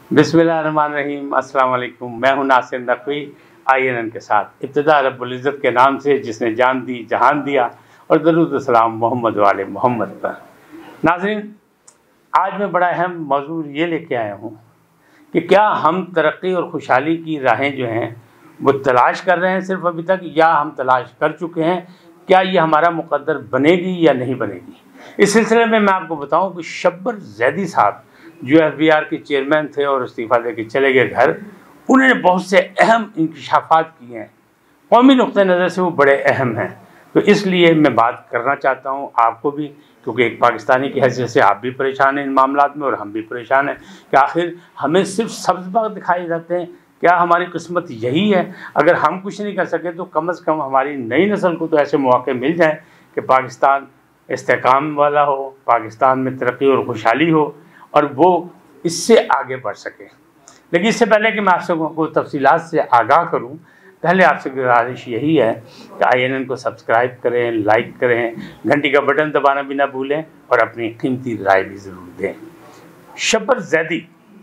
बिस्मिल्लाहिर्रहमानिर्रहीम। अस्सलाम वालेकुम। मैं हूं नासिर नकवी INN के साथ। इब्तिदा रब्बुल इज़्ज़त के नाम से जिसने जान दी जहान दिया, और दरूद सलाम मोहम्मद वाले मोहम्मद पर। नाज़रीन, आज मैं बड़ा अहम मौजू ये लेके आया हूँ कि क्या हम तरक्की और खुशहाली की राहें जो हैं वो तलाश कर रहे हैं सिर्फ अभी तक, या हम तलाश कर चुके हैं? क्या ये हमारा मुक़द्दर बनेगी या नहीं बनेगी? इस सिलसिले में मैं आपको बताऊं कि शब्बर ज़ैदी साहब जो FBR के चेयरमैन थे और इस्तीफ़ा दे के चले गए घर, उन्होंने बहुत से अहम इंकशाफात किए हैं। कौमी नुक़्ते नज़र से वो बड़े अहम हैं। तो इसलिए मैं बात करना चाहता हूँ आपको भी, क्योंकि एक पाकिस्तानी की हैसियत से आप भी परेशान हैं इन मामलात में और हम भी परेशान हैं कि आखिर हमें सिर्फ सब्ज़ बाग दिखाए जाते हैं। क्या हमारी किस्मत यही है? अगर हम कुछ नहीं कर सके तो कम से कम हमारी नई नस्ल को तो ऐसे मौके मिल जाएं कि पाकिस्तान इस्तेकाम वाला हो, पाकिस्तान में तरक्की और खुशहाली हो और वो इससे आगे बढ़ सके। लेकिन इससे पहले कि मैं आप सबको को तफसीलात से आगाह करूं, पहले आपसे गुजारिश यही है कि INN को सब्सक्राइब करें, लाइक करें, घंटी का बटन दबाना भी ना भूलें और अपनी कीमती राय भी ज़रूर दें। शब्बर ज़ैदी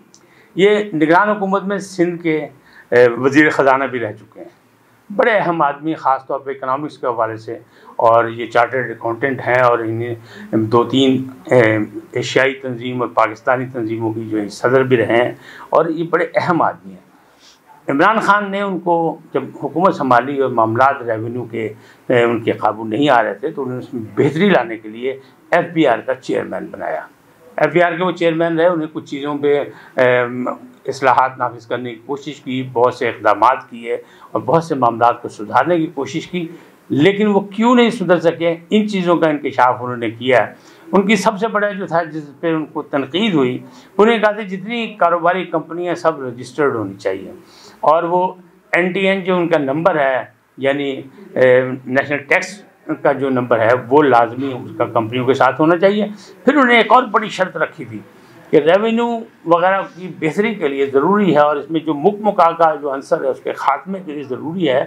ये निगरान हुकूमत में सिंध के वज़ीर ख़जाना भी रह चुके हैं। बड़े अहम आदमी, ख़ास तौर पे इकनॉमिक्स के हवाले से, और ये चार्टर्ड अकाउंटेंट हैं और इन्हें 2-3 एशियाई तंजीम और पाकिस्तानी तंजीमों की जो सदर भी रहे हैं, और ये बड़े अहम आदमी हैं। इमरान खान ने उनको जब हुकूमत संभाली और मामलात रेवेन्यू के उनके काबू नहीं आ रहे थे, तो उन्होंने उसमें बेहतरी लाने के लिए FBR का चेयरमैन बनाया। FBR के वो चेयरमैन रहे। उन्हें कुछ चीज़ों पे इस्लाहात नाफिज करने की कोशिश की, बहुत से इक़दामात किए और बहुत से मामलात को सुधारने की कोशिश की, लेकिन वो क्यों नहीं सुधर सके, इन चीज़ों का इंकशाफ उन्होंने किया है। उनकी सबसे बड़ा जो था जिस पे उनको तनकीद हुई, उन्होंने कहा था जितनी कारोबारी कंपनियां सब रजिस्टर्ड होनी चाहिए, और वो NTN जो उनका नंबर है, यानी नेशनल टैक्स का जो नंबर है, वो लाजमी उसका कंपनियों के साथ होना चाहिए। फिर उन्होंने एक और बड़ी शर्त रखी थी कि रेवेन्यू वगैरह की बेहतरी के लिए ज़रूरी है, और इसमें जो मुक्का का जो अंसर है उसके ख़ात्मे के लिए ज़रूरी है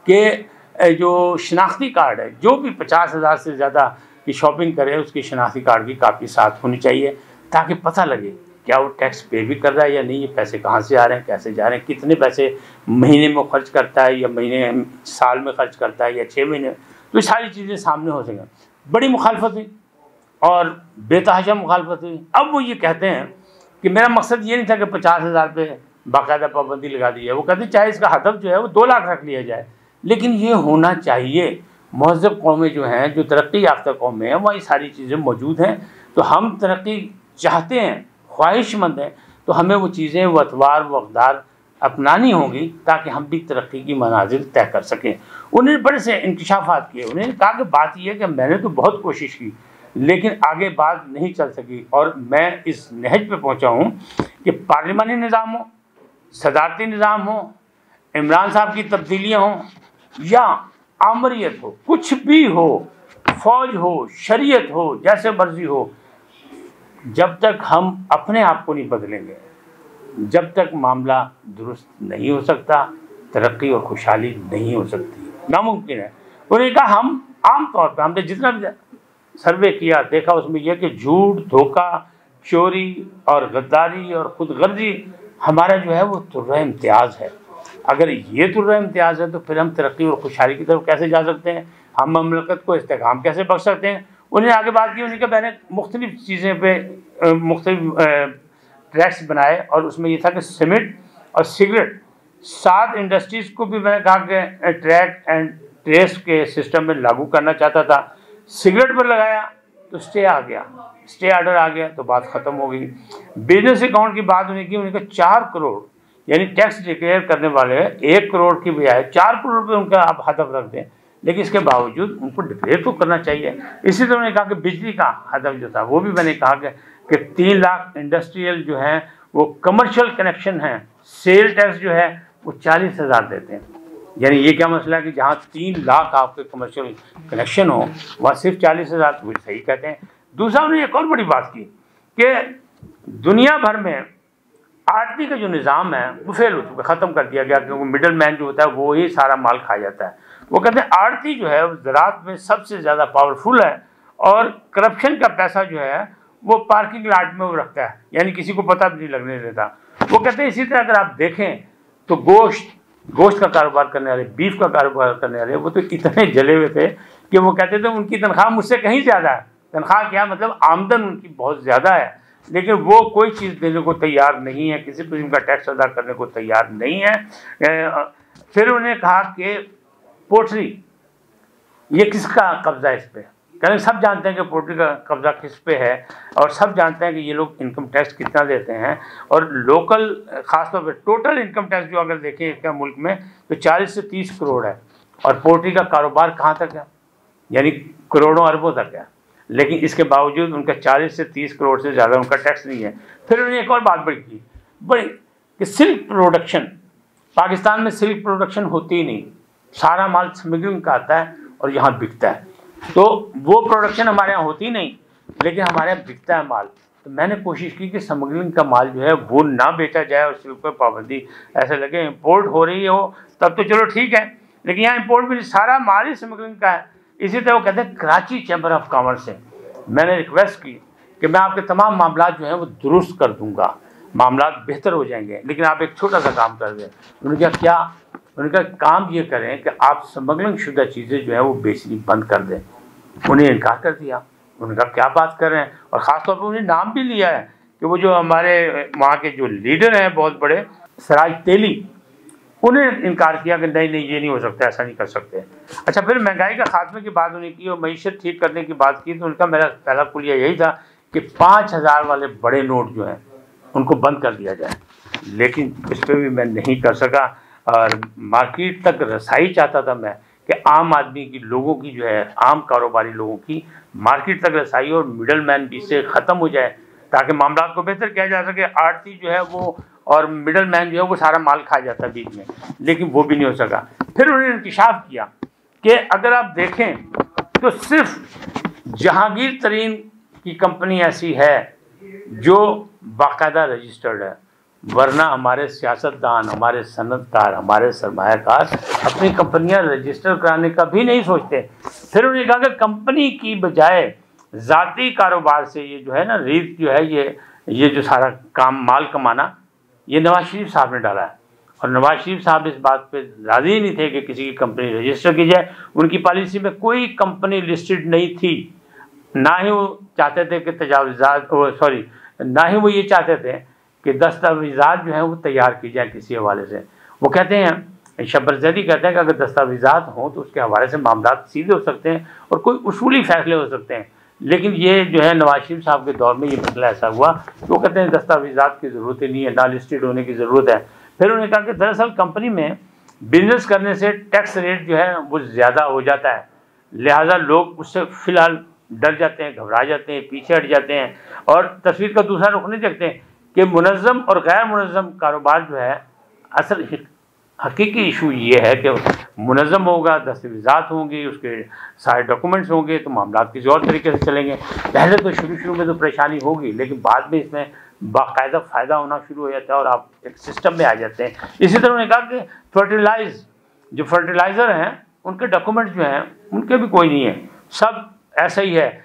कि जो शनाख्ती कार्ड है, जो भी 50,000 से ज़्यादा की शॉपिंग करे उसकी शनाख्ती कार्ड की कापी साथ होनी चाहिए, ताकि पता लगे क्या वो टैक्स पे भी कर रहा है या नहीं, ये पैसे कहाँ से आ रहे हैं, कैसे जा रहे हैं, कितने पैसे महीने में खर्च करता है या महीने साल में खर्च करता है या 6 महीने। तो ये सारी चीज़ें सामने हो सकें। बड़ी मुखालफत हुई और बेतहाशा मुखालफत हुई। अब वो ये कहते हैं कि मेरा मकसद ये नहीं था कि 50,000 पे बाकायदा पाबंदी लगा दी है। वो कहते हैं चाहे इसका हदफ जो है वो 2 लाख रख लिया जाए, लेकिन ये होना चाहिए। महज़ब कौमें जो हैं, जो तरक्की याफ्ता कौमें हैं, वहाँ ये सारी चीज़ें मौजूद हैं। तो हम तरक्की चाहते हैं, ख्वाहिशमंद हैं, तो हमें वो चीज़ें, वो अतवार, वो अक़दार अपनानी होगी ताकि हम भी तरक्की की मनाजिल तय कर सकें। उन्होंने बड़े से इंकशाफात किए। उन्होंने कहा कि बात यह है कि मैंने तो बहुत कोशिश की, लेकिन आगे बात नहीं चल सकी, और मैं इस नहज पे पहुंचा हूं कि पार्लिमानी निज़ाम हो, सदारती निज़ाम हो, इमरान साहब की तब्दीलियाँ हों या आमरीत हो, कुछ भी हो, फ़ौज हो, शरीयत हो, जैसे मर्जी हो, जब तक हम अपने आप को नहीं बदलेंगे, जब तक मामला दुरुस्त नहीं हो सकता, तरक्की और खुशहाली नहीं हो सकती, नामुमकिन है। उन्होंने कहा हम आम तौर पर हमने जितना भी सर्वे किया, देखा उसमें यह कि झूठ, धोखा, चोरी और गद्दारी और खुदगर्जी हमारा जो है वो तुर्रा इम्तियाज़ है। अगर ये तुर्रा इम्तियाज़ है तो फिर हम तरक्की और खुशहाली की तरफ कैसे जा सकते हैं, हम ममलकत को इस्तेकाम कैसे बख्श सकते हैं। उन्होंने आगे बात की, उन्होंने कहा मैंने मुख्तलिफ़ चीज़ें पे मुख्तलिफ ट्रैक्स बनाए, और उसमें यह था कि सीमेंट और सिगरेट 7 इंडस्ट्रीज़ को भी मैंने कहा कि ट्रैक एंड ट्रेस के सिस्टम में लागू करना चाहता था। सिगरेट पर लगाया तो स्टे आ गया, स्टे ऑर्डर आ गया तो बात ख़त्म हो गई। बिजनेस अकाउंट की बात उन्हें की, उन्हें 4 करोड़ यानी टैक्स डिक्लेयर करने वाले 1 करोड़ की बजाय 4 करोड़ रुपये उनका आप हदफ रख दें, लेकिन इसके बावजूद उनको डिक्लेयर तो करना चाहिए। इसी तरह उन्होंने कहा कि बिजली का हदफ जो था वो भी मैंने कहा कि 3 लाख इंडस्ट्रियल जो हैं वो कमर्शियल कनेक्शन हैं, सेल टैक्स जो है वो 40,000 देते हैं। यानी ये क्या मसला है कि जहाँ 3 लाख आपके कमर्शियल कनेक्शन हो वहाँ सिर्फ 40,000, तो सही कहते हैं। दूसरा उन्होंने एक और बड़ी बात की कि दुनिया भर में आड़ती का जो निज़ाम है वो फेल हो चुका, ख़त्म कर दिया गया, क्योंकि मिडल मैन जो होता है वो ही सारा माल खा जाता है। वो कहते हैं आड़ती जो है ज़राअत में सबसे ज़्यादा पावरफुल है, और करप्शन का पैसा जो है वो पार्किंग लॉट में वो रखता है, यानी किसी को पता भी नहीं लगने देता। वो कहते हैं इसी तरह अगर आप देखें तो गोश्त का कारोबार करने वाले, बीफ का कारोबार करने वाले, वो तो इतने जले हुए थे कि वो कहते थे उनकी तनख्वाह मुझसे कहीं ज़्यादा है। तनख्वाह क्या मतलब आमदन उनकी बहुत ज़्यादा है, लेकिन वो कोई चीज़ देने को तैयार नहीं है, किसी किस्म का टैक्स अदा करने को तैयार नहीं है। फिर उन्होंने कहा कि पोल्ट्री ये किसका कब्जा है इस पर? कहते सब जानते हैं कि पोल्ट्री का कब्जा किस पे है, और सब जानते हैं कि ये लोग इनकम टैक्स कितना देते हैं, और लोकल ख़ासतौर पे टोटल इनकम टैक्स जो अगर देखें इसका मुल्क में तो 40 से 30 करोड़ है, और पोल्ट्री का कारोबार कहाँ तक है, यानी करोड़ों अरबों तक है, लेकिन इसके बावजूद उनका 40 से 30 करोड़ से ज़्यादा उनका टैक्स नहीं है। फिर उन्होंने एक और बात बड़ी कि सिल्क प्रोडक्शन, पाकिस्तान में सिल्क प्रोडक्शन होती ही नहीं, सारा माल स्मगलिंग का आता है और यहाँ बिकता है, तो वो प्रोडक्शन हमारे यहाँ होती नहीं, लेकिन हमारे यहाँ बिकता है माल। तो मैंने कोशिश की कि स्मगलिंग का माल जो है वो ना बेचा जाए और सिल्क पर पाबंदी ऐसे लगे, इंपोर्ट हो रही हो तब तो चलो ठीक है, लेकिन यहाँ इंपोर्ट भी सारा माल ही स्मगलिंग का है। इसी तरह वो कहते हैं कराची चैम्बर ऑफ कॉमर्स से मैंने रिक्वेस्ट की कि मैं आपके तमाम मामला जो हैं वो दुरुस्त कर दूँगा, मामला बेहतर हो जाएंगे, लेकिन आप एक छोटा सा काम कर दें। उन्होंने कहा क्या? उनका काम ये करें कि आप स्मगलिंग शुदा चीज़ें जो है वो बेचनी बंद कर दें। उन्हें इनकार कर दिया। उन्होंने कहा क्या बात कर रहे हैं, और ख़ासतौर पर उन्हें नाम भी लिया है कि वो जो हमारे वहाँ के जो लीडर हैं बहुत बड़े सराज तेली, उन्हें इनकार किया कि नहीं ये नहीं हो सकता, ऐसा नहीं कर सकते। अच्छा, फिर महंगाई का खात्मे की बात उन्हें की और मईशत ठीक करने की बात की, तो उनका मेरा पहला कुलिया यही था कि 5000 वाले बड़े नोट जो हैं उनको बंद कर दिया जाए, लेकिन इस पर भी मैं नहीं कर सका, और मार्केट तक रसाई चाहता था मैं कि आम आदमी की, लोगों की जो है, आम कारोबारी लोगों की मार्केट तक रसाई और मिडल मैन भी से ख़त्म हो जाए, ताकि मामला को बेहतर किया जा सके। आड़ती जो है वो और मिडल मैन जो है वो सारा माल खा जाता है बीच में, लेकिन वो भी नहीं हो सका। फिर उन्होंने इंकशाफ किया कि अगर आप देखें तो सिर्फ जहांगीर तरीन की कंपनी ऐसी है जो बाकायदा रजिस्टर्ड है, वरना हमारे सियासतदान, हमारे सनतकार, हमारे सरमायाकार अपनी कंपनियां रजिस्टर कराने का भी नहीं सोचते। फिर उन्होंने कहा कि कंपनी की बजाय ज़ाती कारोबार से ये जो है ना रीत जो है, ये जो सारा काम माल कमाना, ये नवाज शरीफ साहब ने डाला है, और नवाज शरीफ साहब इस बात पे राज़ी ही नहीं थे कि किसी की कंपनी रजिस्टर की जाए। उनकी पॉलिसी में कोई कंपनी लिस्टेड नहीं थी, ना ही वो चाहते थे कि ना ही वो ये चाहते थे कि दस्तावेज़ात जो हैं वो तैयार की जाए किसी हवाले से। वो कहते हैं, शब्बर ज़ैदी कहते हैं कि अगर दस्तावेज़ात हों तो उसके हवाले से मामला सीधे हो सकते हैं और कोई उसूली फ़ैसले हो सकते हैं, लेकिन ये जो है नवाज शरीफ साहब के दौर में ये मसला ऐसा हुआ तो वो कहते हैं दस्तावेज़ात की ज़रूरत ही नहीं है, ना लिस्टेड होने की ज़रूरत है। फिर उन्होंने कहा कि दरअसल कंपनी में बिजनेस करने से टैक्स रेट जो है वो ज़्यादा हो जाता है, लिहाजा लोग उससे फ़िलहाल डर जाते हैं, घबरा जाते हैं, पीछे हट जाते हैं, और तस्वीर का दूसरा रुख नहीं देखते कि मुनज़्ज़म और गैर मुनज़्ज़म कारोबार जो है, असल हकीकी इशू ये है कि मुनज़्ज़म होगा, दस्तावेज़ात होंगी, उसके सारे डॉक्यूमेंट्स होंगे तो मामला किसी और तरीके से चलेंगे। पहले तो शुरू में तो परेशानी होगी, लेकिन बाद में इसमें बाकायदा फ़ायदा होना शुरू हो जाता है और आप एक सिस्टम में आ जाते हैं। इसी तरह उन्होंने कहा कि जो फर्टिलाइज़र हैं उनके डॉक्यूमेंट्स जो हैं उनके भी कोई नहीं है, सब ऐसा ही है,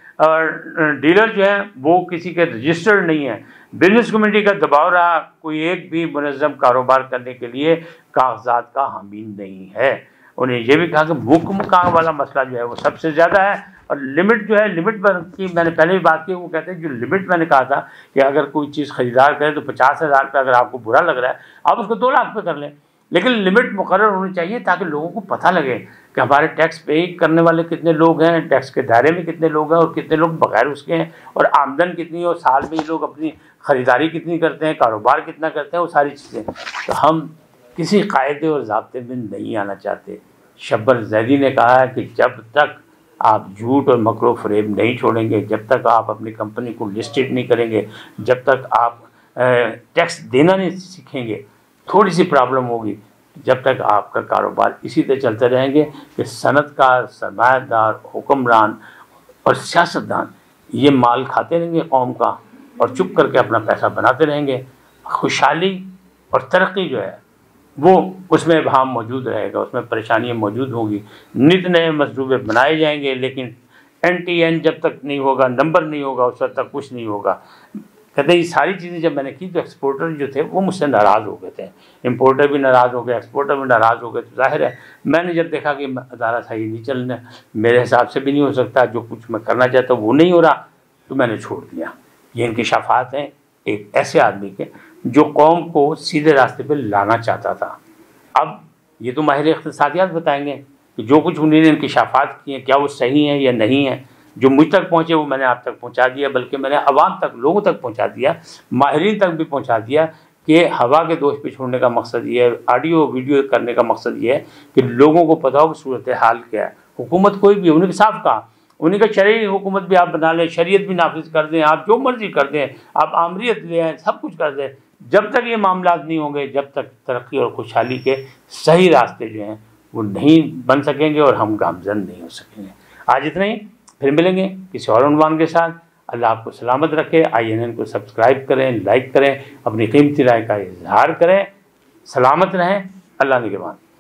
और डीलर जो है वो किसी के रजिस्टर्ड नहीं है। बिजनेस कम्युनिटी का दबाव रहा, कोई एक भी मुनज़्ज़म कारोबार करने के लिए कागजात का हामीन नहीं है। उन्हें यह भी कहा कि मुकाम वाला मसला जो है वो सबसे ज़्यादा है, और लिमिट जो है, लिमिट की मैंने पहले भी बात की, वो कहते हैं जो लिमिट मैंने कहा था कि अगर कोई चीज़ ख़रीदार करे तो 50,000 पे अगर आपको बुरा लग रहा है आप उसको 2 लाख पे कर लें, लेकिन लिमिट मुकर्रर होनी चाहिए ताकि लोगों को पता लगे कि हमारे टैक्स पे करने वाले कितने लोग हैं, टैक्स के दायरे में कितने लोग हैं और कितने लोग बगैर उसके हैं, और आमदन कितनी है, और साल में ये लोग अपनी ख़रीदारी कितनी करते हैं, कारोबार कितना करते हैं, वो सारी चीज़ें। तो हम किसी कायदे और ज़ाब्ते में नहीं आना चाहते। शब्बर ज़ैदी ने कहा है कि जब तक आप झूठ और मकरो फ़रेब नहीं छोड़ेंगे, जब तक आप अपनी कंपनी को लिस्टेड नहीं करेंगे, जब तक आप टैक्स देना नहीं सीखेंगे, थोड़ी सी प्रॉब्लम होगी। जब तक आपका कारोबार इसी तरह चलते रहेंगे कि सनतकार, सरमायादार, हुक्मरान और सियासतदान ये माल खाते रहेंगे कौम का और चुप करके अपना पैसा बनाते रहेंगे, खुशहाली और तरक्की जो है वो उसमें इबहम मौजूद रहेगा, उसमें परेशानियाँ मौजूद होंगी, नित नए मंसूबे बनाए जाएंगे, लेकिन NTN जब तक नहीं होगा, नंबर नहीं होगा, उस वक्त तक कुछ नहीं होगा। कहते ये सारी चीज़ें जब मैंने की तो एक्सपोर्टर जो थे वो मुझसे नाराज़ हो गए थे, इंपोर्टर भी नाराज़ हो गए, एक्सपोर्टर भी नाराज़ हो गए। तो जाहिर है मैंने जब देखा कि अदारा सही नहीं चलना, मेरे हिसाब से भी नहीं हो सकता, जो कुछ मैं करना चाहता हूँ वो नहीं हो रहा, तो मैंने छोड़ दिया। ये इंकिशाफात हैं एक ऐसे आदमी के जो कौम को सीधे रास्ते पर लाना चाहता था। अब ये तो माहिर इक़्तिसादियात बताएंगे कि जो कुछ उन्होंने इंकिशाफात किए क्या वो सही हैं या नहीं है। जो मुझ तक पहुँचे वो मैंने आप तक पहुँचा दिया, बल्कि मैंने अवाम तक, लोगों तक पहुँचा दिया, माहिरीन तक भी पहुँचा दिया कि हवा के दोष पे छोड़ने का मकसद ये है, ऑडियो वीडियो करने का मकसद ये है कि लोगों को पता हो कि सूरत हाल क्या है। हुकूमत कोई भी, उन्होंने साफ कहा, उन्हीं का शरई हुकूमत भी आप बना लें, शरीयत भी नाफिज कर दें, आप जो मर्जी कर दें, आप आमरीत ले आएँ, सब कुछ कर दें, जब तक ये मामला नहीं होंगे, जब तक तरक्की और खुशहाली के सही रास्ते जो हैं वो नहीं बन सकेंगे और हम गामजन नहीं हो सकेंगे। आज इतना ही, फिर मिलेंगे किसी और उन्वान के साथ। अल्लाह आपको सलामत रखे। INN को सब्सक्राइब करें, लाइक करें, अपनी कीमती राय का इजहार करें। सलामत रहें। अल्लाह निगहबान।